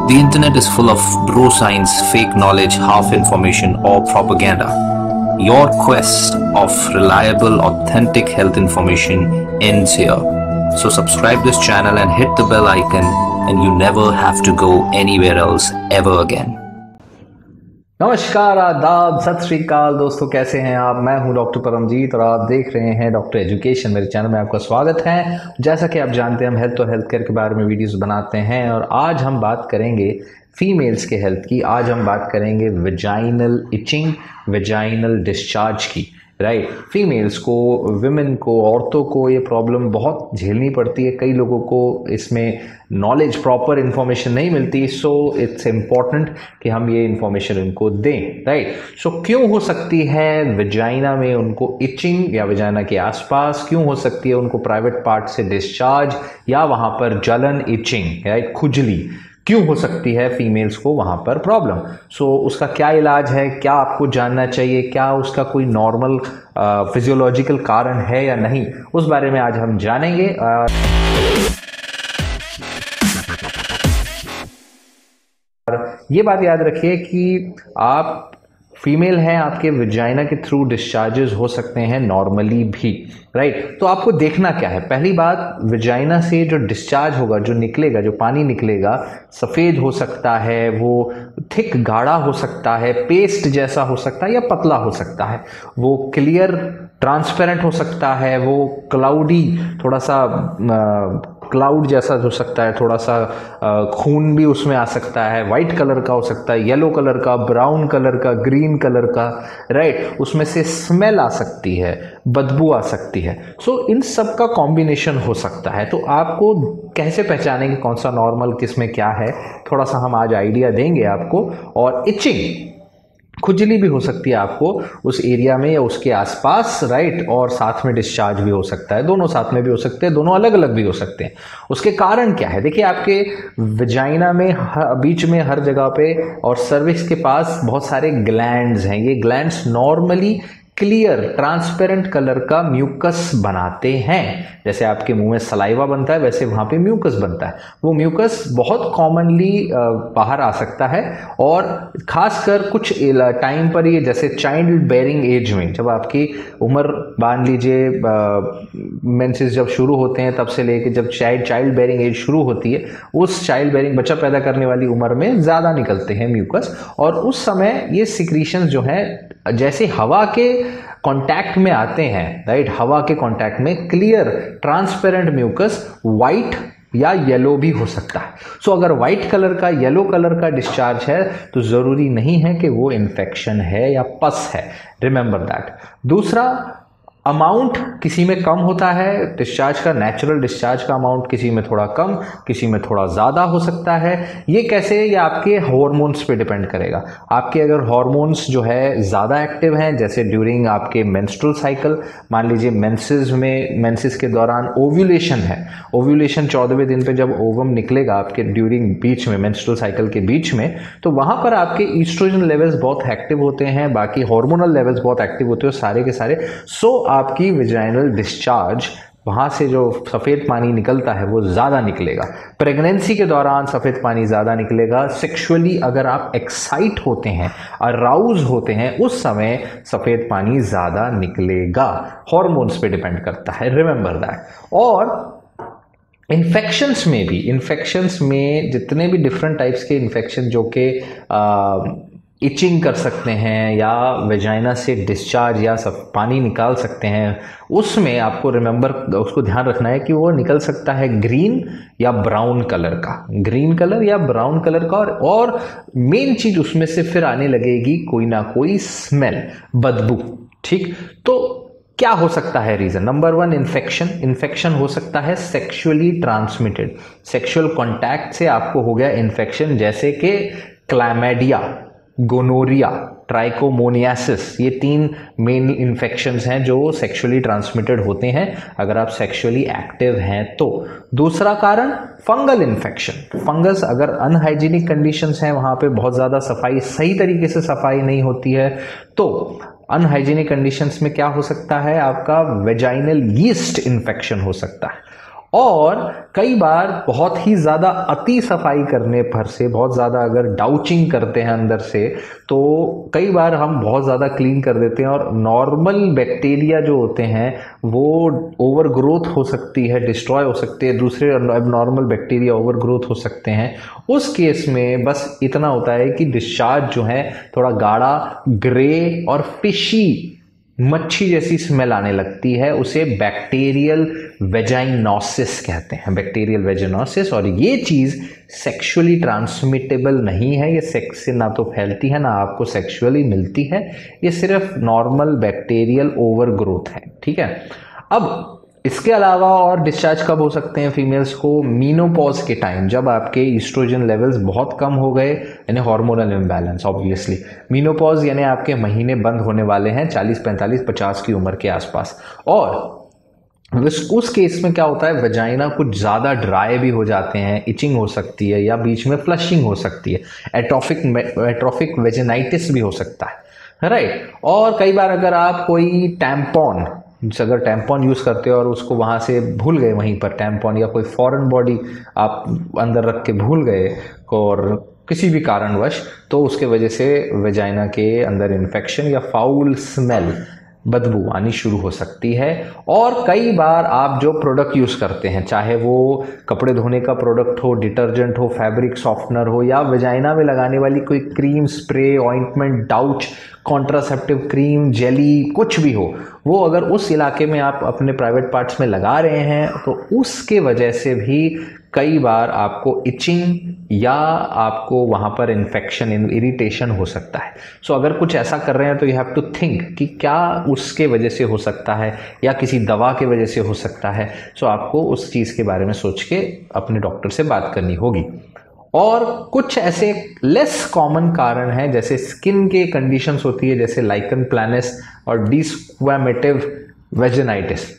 The internet is full of bro science, fake knowledge, half information, or propaganda. Your quest of reliable, authentic health information ends here. So subscribe this channel and hit the bell icon, and you never have to go anywhere else ever again. नमस्कार, आदाब, सत श्री अकाल दोस्तों, कैसे हैं आप। मैं हूं डॉक्टर परमजीत और आप देख रहे हैं डॉक्टर एजुकेशन। मेरे चैनल में आपका स्वागत है। जैसा कि आप जानते हैं, हम हेल्थ और हेल्थ केयर के बारे में वीडियोस बनाते हैं और आज हम बात करेंगे फीमेल्स के हेल्थ की। आज हम बात करेंगे वेजाइनल इचिंग, वेजाइनल डिस्चार्ज की। राइट, फीमेल्स को, विमेन को, औरतों को ये प्रॉब्लम बहुत झेलनी पड़ती है। कई लोगों को इसमें नॉलेज, प्रॉपर इन्फॉर्मेशन नहीं मिलती, सो इट्स इम्पॉर्टेंट कि हम ये इन्फॉर्मेशन उनको दें। राइट, सो क्यों हो सकती है वेजाइना में उनको इचिंग या वेजाइना के आसपास, क्यों हो सकती है उनको प्राइवेट पार्ट से डिस्चार्ज या वहाँ पर जलन, इचिंग, राइट, खुजली क्यों हो सकती है फीमेल्स को वहाँ पर प्रॉब्लम। सो उसका क्या इलाज है, क्या आपको जानना चाहिए, क्या उसका कोई नॉर्मल फिजियोलॉजिकल कारण है या नहीं, उस बारे में आज हम जानेंगे। ये बात याद रखिए कि आप फीमेल हैं, आपके वेजाइना के थ्रू डिस्चार्जेस हो सकते हैं नॉर्मली भी। राइट, तो आपको देखना क्या है। पहली बात, वेजाइना से जो डिस्चार्ज होगा, जो निकलेगा, जो पानी निकलेगा, सफ़ेद हो सकता है, वो थिक गाढ़ा हो सकता है, पेस्ट जैसा हो सकता है या पतला हो सकता है, वो क्लियर ट्रांसपेरेंट हो सकता है, वो क्लाउडी, थोड़ा सा क्लाउड जैसा हो सकता है, थोड़ा सा खून भी उसमें आ सकता है, वाइट कलर का हो सकता है, येलो कलर का, ब्राउन कलर का, ग्रीन कलर का। राइट, उसमें से स्मेल आ सकती है, बदबू आ सकती है। सो इन सब का कॉम्बिनेशन हो सकता है। तो आपको कैसे पहचानेंगे कौन सा नॉर्मल, किस में क्या है, थोड़ा सा हम आज आइडिया देंगे आपको। और इचिंग, खुजली भी हो सकती है आपको उस एरिया में या उसके आसपास। राइट, और साथ में डिस्चार्ज भी हो सकता है, दोनों साथ में भी हो सकते हैं, दोनों अलग अलग भी हो सकते हैं। उसके कारण क्या है, देखिए आपके वेजाइना में बीच में हर जगह पे और सर्विक्स के पास बहुत सारे ग्लैंड्स हैं। ये glands normally clear transparent colour का म्यूकस बनाते हैं। जैसे आपके मुंह में सलाइवा बनता है, वैसे वहाँ पे म्यूकस बनता है। वो म्यूकस बहुत कॉमनली बाहर आ सकता है और खासकर कुछ टाइम पर, ये जैसे चाइल्ड बेयरिंग एज में, जब आपकी उम्र मान लीजिए मेंसेस जब शुरू होते हैं तब से लेके जब चाइल्ड बेयरिंग एज शुरू होती है, उस चाइल्ड बेयरिंग, बच्चा पैदा करने वाली उम्र में ज़्यादा निकलते हैं म्यूकस। और उस समय ये सिक्रीशंस जो है, जैसे हवा के कांटेक्ट में आते हैं, राइट, हवा के कांटेक्ट में क्लियर ट्रांसपेरेंट म्यूकस वाइट या येलो भी हो सकता है। सो अगर वाइट कलर का, येलो कलर का डिस्चार्ज है तो ज़रूरी नहीं है कि वो इन्फेक्शन है या पस है। Remember that. दूसरा, अमाउंट किसी में कम होता है डिस्चार्ज का, नेचुरल डिस्चार्ज का अमाउंट किसी में थोड़ा कम, किसी में थोड़ा ज़्यादा हो सकता है। ये कैसे, ये आपके हार्मोन्स पे डिपेंड करेगा। आपके अगर हार्मोन्स जो है ज़्यादा एक्टिव हैं, जैसे ड्यूरिंग आपके मेंस्ट्रुअल साइकिल, मान लीजिए मेंसेस के दौरान ओव्यूलेशन है, ओव्यूलेशन 14वें दिन पे जब ओवम निकलेगा आपके ड्यूरिंग बीच में, मेंस्ट्रुअल साइकिल के बीच में, तो वहाँ पर आपके ईस्ट्रोजन लेवल्स बहुत एक्टिव होते हैं, बाकी हार्मोनल लेवल्स बहुत एक्टिव होते हैं सारे के सारे। सो आपकी वेजाइनल डिस्चार्ज, वहाँ से जो सफ़ेद पानी निकलता है वो ज़्यादा निकलेगा। प्रेगनेंसी के दौरान सफ़ेद पानी ज़्यादा निकलेगा। सेक्सुअली अगर आप एक्साइट होते हैं, अराउज होते हैं, उस समय सफ़ेद पानी ज़्यादा निकलेगा। हॉर्मोन्स पे डिपेंड करता है, रिमेंबर दैट। और इन्फेक्शंस में जितने भी डिफरेंट टाइप्स के इन्फेक्शन जो कि इचिंग कर सकते हैं या वेजाइना से डिस्चार्ज या सब पानी निकाल सकते हैं, उसमें आपको रिमेंबर, उसको ध्यान रखना है कि वो निकल सकता है ग्रीन या ब्राउन कलर का, ग्रीन कलर या ब्राउन कलर का। और मेन चीज उसमें से फिर आने लगेगी कोई ना कोई स्मेल, बदबू। ठीक, तो क्या हो सकता है रीजन। नंबर 1, इन्फेक्शन हो सकता है सेक्सुअली ट्रांसमिटेड, सेक्सुअल कॉन्टैक्ट से आपको हो गया इन्फेक्शन, जैसे कि क्लैमिडिया, गोनोरिया, ट्राइकोमोनियासिस। ये 3 मेन इन्फेक्शंस हैं जो सेक्सुअली ट्रांसमिटेड होते हैं अगर आप सेक्सुअली एक्टिव हैं तो। दूसरा कारण, फंगल इन्फेक्शन। फंगस, अगर अनहाइजीनिक कंडीशंस हैं, वहाँ पे बहुत ज़्यादा सफाई, सही तरीके से सफाई नहीं होती है, तो अनहाइजीनिक कंडीशंस में क्या हो सकता है, आपका वेजाइनल यीस्ट इन्फेक्शन हो सकता है। और कई बार बहुत ही ज़्यादा अति सफाई करने पर से, बहुत ज़्यादा अगर डाउचिंग करते हैं अंदर से, तो कई बार हम बहुत ज़्यादा क्लीन कर देते हैं और नॉर्मल बैक्टीरिया जो होते हैं वो ओवर ग्रोथ हो सकती है, डिस्ट्रॉय हो सकती है, दूसरे एबनॉर्मल बैक्टीरिया ओवर ग्रोथ हो सकते हैं। उस केस में बस इतना होता है कि डिस्चार्ज जो है थोड़ा गाढ़ा, ग्रे और फिशी, मच्छी जैसी स्मेल आने लगती है। उसे बैक्टीरियल वेजाइनोसिस कहते हैं, बैक्टीरियल वेजाइनोसिस। और ये चीज़ सेक्सुअली ट्रांसमिटेबल नहीं है, ये सेक्स से ना तो फैलती है ना आपको सेक्सुअली मिलती है, ये सिर्फ नॉर्मल बैक्टीरियल ओवर ग्रोथ है, ठीक है। अब इसके अलावा और डिस्चार्ज कब हो सकते हैं फीमेल्स को? मीनोपॉज के टाइम, जब आपके ईस्ट्रोजन लेवल्स बहुत कम हो गए, यानी हार्मोनल इम्बैलेंस। ऑब्वियसली मीनोपॉज यानी आपके महीने बंद होने वाले हैं 40, 45, 50 की उम्र के आसपास। और उस केस में क्या होता है, वेजाइना कुछ ज़्यादा ड्राई भी हो जाते हैं, इचिंग हो सकती है या बीच में फ्लशिंग हो सकती है, एट्रोफिक वेजिनाइटिस भी हो सकता है, राइट। और कई बार अगर आप कोई टैम्पॉन, अगर टैम्पॉन यूज़ करते हो और उसको वहाँ से भूल गए, वहीं पर टैम्पॉन या कोई फॉरेन बॉडी आप अंदर रख के भूल गए और किसी भी कारणवश, तो उसके वजह से वेजाइना के अंदर इन्फेक्शन या फाउल स्मेल, बदबू आनी शुरू हो सकती है। और कई बार आप जो प्रोडक्ट यूज़ करते हैं, चाहे वो कपड़े धोने का प्रोडक्ट हो, डिटर्जेंट हो, फैब्रिक सॉफ्टनर हो, या वेजाइना में लगाने वाली कोई cream, spray, ointment, douche, contraceptive cream, jelly, कुछ भी हो, वो अगर उस इलाके में आप अपने प्राइवेट पार्ट्स में लगा रहे हैं तो उसके वजह से भी कई बार आपको इचिंग या आपको वहाँ पर इन्फेक्शन, इरिटेशन हो सकता है। सो अगर कुछ ऐसा कर रहे हैं तो यू हैव टू थिंक कि क्या उसके वजह से हो सकता है या किसी दवा के वजह से हो सकता है। सो आपको उस चीज़ के बारे में सोच के अपने डॉक्टर से बात करनी होगी। और कुछ ऐसे लेस कॉमन कारण हैं, जैसे स्किन के कंडीशंस होती है, जैसे लाइकन प्लैनस और डिस्क्वामेटिव वेजिनाइटिस,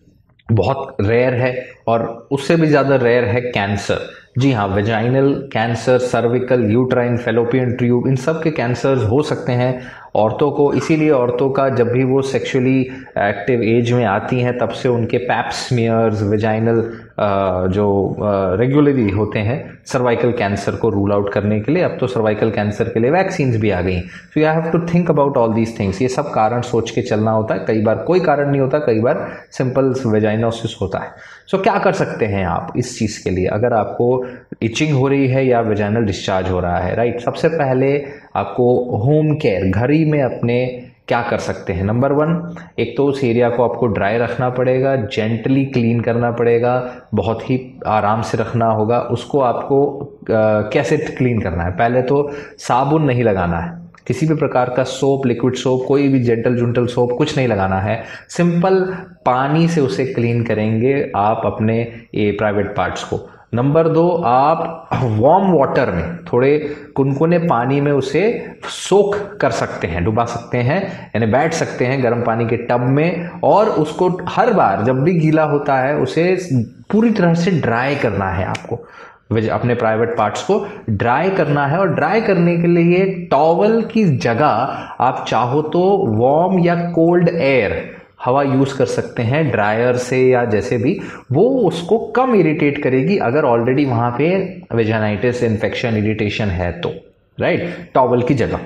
बहुत रेयर है। और उससे भी ज़्यादा रेयर है कैंसर। जी हाँ, vaginal cancer, cervical, uterine, fallopian tube, इन सब के कैंसर्स हो सकते हैं औरतों को। इसीलिए औरतों का जब भी वो सेक्सुअली एक्टिव एज में आती हैं तब से उनके पैप स्मीयर्स, वेजाइनल जो रेगुलरली होते हैं सर्वाइकल कैंसर को रूल आउट करने के लिए, अब तो सर्वाइकल कैंसर के लिए वैक्सीन्स भी आ गई। So you have to think about all these things. ये सब कारण सोच के चलना होता है। कई बार कोई कारण नहीं होता, कई बार सिंपल वेजाइनोसिस होता है। सो क्या कर सकते हैं आप इस चीज़ के लिए, अगर आपको इचिंग हो रही है या वेजाइनल डिस्चार्ज हो रहा है, राइट। सबसे पहले आपको होम केयर, घर ही में अपने क्या कर सकते हैं। नंबर 1, एक तो उस एरिया को आपको ड्राई रखना पड़ेगा, जेंटली क्लीन करना पड़ेगा, बहुत ही आराम से रखना होगा उसको। आपको कैसे क्लीन करना है, पहले तो साबुन नहीं लगाना है, किसी भी प्रकार का सोप, लिक्विड सोप, कोई भी जेंटल जुंटल सोप कुछ नहीं लगाना है। सिंपल पानी से उसे क्लीन करेंगे आप अपने ये प्राइवेट पार्ट्स को। नंबर 2, आप वार्म वाटर में, थोड़े कुनकुने पानी में उसे सोख कर सकते हैं, डुबा सकते हैं, यानी बैठ सकते हैं गर्म पानी के टब में। और उसको हर बार जब भी गीला होता है उसे पूरी तरह से ड्राई करना है आपको, अपने प्राइवेट पार्ट्स को ड्राई करना है। और ड्राई करने के लिए टॉवल की जगह आप चाहो तो वार्म या कोल्ड एयर, हवा यूज़ कर सकते हैं ड्रायर से या जैसे भी, वो उसको कम इरिटेट करेगी अगर ऑलरेडी वहाँ पे वेजाइनाइटिस, इन्फेक्शन, इरिटेशन है तो, राइट, टॉवल की जगह।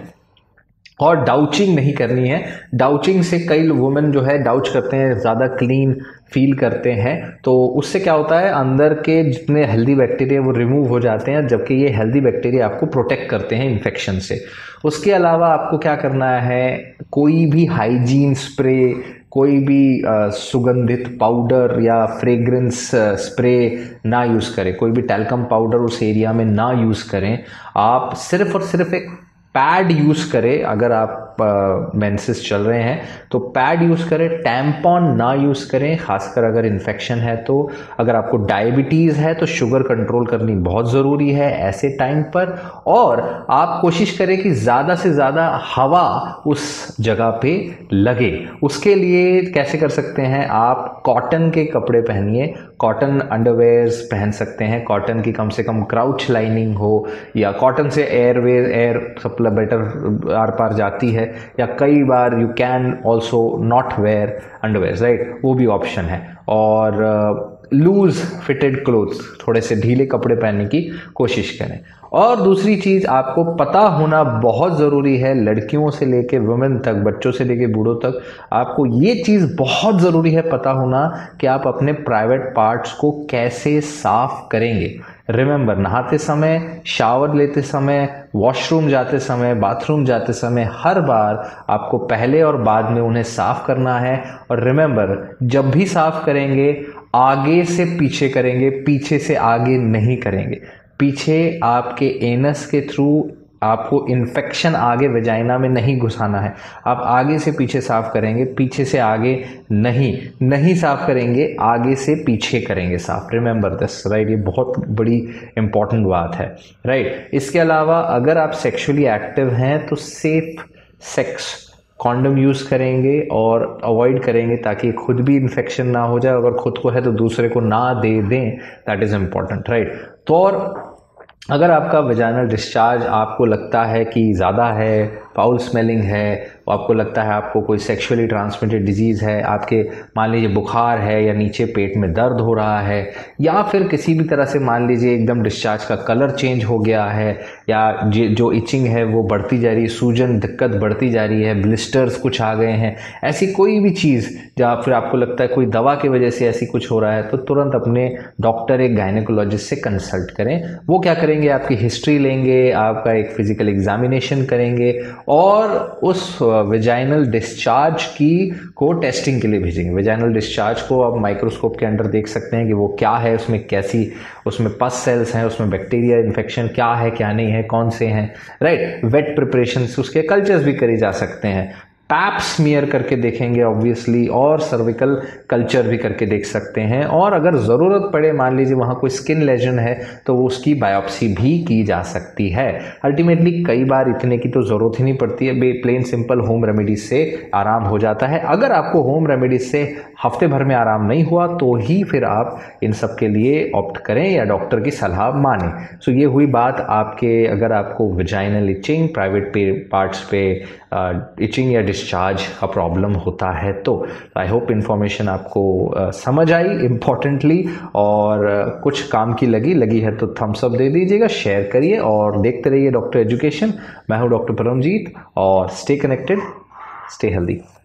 और डाउचिंग नहीं करनी है। डाउचिंग से कई वुमेन जो है डाउच करते हैं, ज़्यादा क्लीन फील करते हैं, तो उससे क्या होता है, अंदर के जितने हेल्दी बैक्टीरिया वो रिमूव हो जाते हैं, जबकि ये हेल्दी बैक्टीरिया आपको प्रोटेक्ट करते हैं इन्फेक्शन से। उसके अलावा आपको क्या करना है, कोई भी हाइजीन स्प्रे, कोई भी सुगंधित पाउडर या फ्रेग्रेंस स्प्रे ना यूज़ करें, कोई भी टैल्कम पाउडर उस एरिया में ना यूज़ करें। आप सिर्फ और सिर्फ एक पैड यूज़ करें। अगर आप मेंसेस चल रहे हैं तो पैड यूज़ करें, टैम्पॉन ना यूज़ करें, खासकर अगर इन्फेक्शन है तो। अगर आपको डायबिटीज़ है तो शुगर कंट्रोल करनी बहुत ज़रूरी है ऐसे टाइम पर। और आप कोशिश करें कि ज़्यादा से ज़्यादा हवा उस जगह पे लगे। उसके लिए कैसे कर सकते हैं, आप कॉटन के कपड़े पहनिए, कॉटन अंडरवेयर्स पहन सकते हैं, कॉटन की कम से कम क्राउच लाइनिंग हो, या कॉटन से एयर सप्लाई बेटर आर पार जाती है, या कई बार you can also not wear underwears, right, वो भी ऑप्शन है। और लूज फिटेड क्लोथ्स, थोड़े से ढीले कपड़े पहनने की कोशिश करें। और दूसरी चीज़ आपको पता होना बहुत ज़रूरी है, लड़कियों से लेके वुमेन तक, बच्चों से लेके बूढ़ों तक, आपको ये चीज़ बहुत ज़रूरी है पता होना कि आप अपने प्राइवेट पार्ट्स को कैसे साफ करेंगे। रिमेंबर, नहाते समय, शावर लेते समय, वॉशरूम जाते समय, बाथरूम जाते समय, हर बार आपको पहले और बाद में उन्हें साफ करना है। और रिमेंबर, जब भी साफ करेंगे आगे से पीछे करेंगे, पीछे से आगे नहीं करेंगे। पीछे आपके एनस के थ्रू आपको इन्फेक्शन आगे वेजाइना में नहीं घुसाना है। आप आगे से पीछे साफ करेंगे, पीछे से आगे नहीं साफ करेंगे, आगे से पीछे करेंगे साफ। Remember this, right? ये बहुत बड़ी इंपॉर्टेंट बात है, राइट? इसके अलावा अगर आप सेक्सुअली एक्टिव हैं तो सेफ सेक्स, कॉन्डम यूज़ करेंगे और अवॉइड करेंगे ताकि खुद भी इन्फेक्शन ना हो जाए। अगर खुद को है तो दूसरे को ना दे दें, दैट इज़ इम्पॉर्टेंट, राइट? तो और अगर आपका वेजाइनल डिस्चार्ज आपको लगता है कि ज़्यादा है, फाउल स्मेलिंग है, आपको लगता है आपको कोई सेक्सुअली ट्रांसमिटेड डिजीज़ है, आपके मान लीजिए बुखार है या नीचे पेट में दर्द हो रहा है, या फिर किसी भी तरह से मान लीजिए एकदम डिस्चार्ज का कलर चेंज हो गया है, या जो इचिंग है वो बढ़ती जा रही है, सूजन दिक्कत बढ़ती जा रही है, ब्लिस्टर्स कुछ आ गए हैं, ऐसी कोई भी चीज़, या फिर आपको लगता है कोई दवा की वजह से ऐसी कुछ हो रहा है, तो तुरंत अपने डॉक्टर, एक गायनेकोलॉजिस्ट से कंसल्ट करें। वो क्या करेंगे, आपकी हिस्ट्री लेंगे, आपका एक फिजिकल एग्जामिनेशन करेंगे और उस वेजाइनल डिस्चार्ज को टेस्टिंग के लिए भेजेंगे। वेजाइनल डिस्चार्ज को आप माइक्रोस्कोप के अंडर देख सकते हैं कि वो क्या है, उसमें पस सेल्स हैं, उसमें बैक्टीरिया इन्फेक्शन क्या है क्या नहीं है, कौन से हैं, राइट? वेट प्रिपरेशन से उसके कल्चर्स भी करे जा सकते हैं। पैप स्मीयर करके देखेंगे ऑब्वियसली, और सर्विकल कल्चर भी करके देख सकते हैं। और अगर ज़रूरत पड़े, मान लीजिए वहाँ कोई स्किन लेजन है, तो उसकी बायोप्सी भी की जा सकती है। अल्टीमेटली कई बार इतने की तो ज़रूरत ही नहीं पड़ती है, प्लेन सिंपल होम रेमेडीज से आराम हो जाता है। अगर आपको होम रेमेडीज से हफ्ते भर में आराम नहीं हुआ तो ही फिर आप इन सब के लिए ऑप्ट करें या डॉक्टर की सलाह मानें। सो ये हुई बात आपके, अगर आपको वेजाइनल इचिंग, प्राइवेट पार्ट्स पे इचिंग या डिस्चार्ज का प्रॉब्लम होता है तो। आई होप इन्फॉर्मेशन आपको समझ आई इम्पॉर्टेंटली, और कुछ काम की लगी है तो थम्स अप दे दीजिएगा, शेयर करिए और देखते रहिए डॉक्टर एजुकेशन। मैं हूँ डॉक्टर परमजीत, और स्टे कनेक्टेड, स्टे हेल्दी।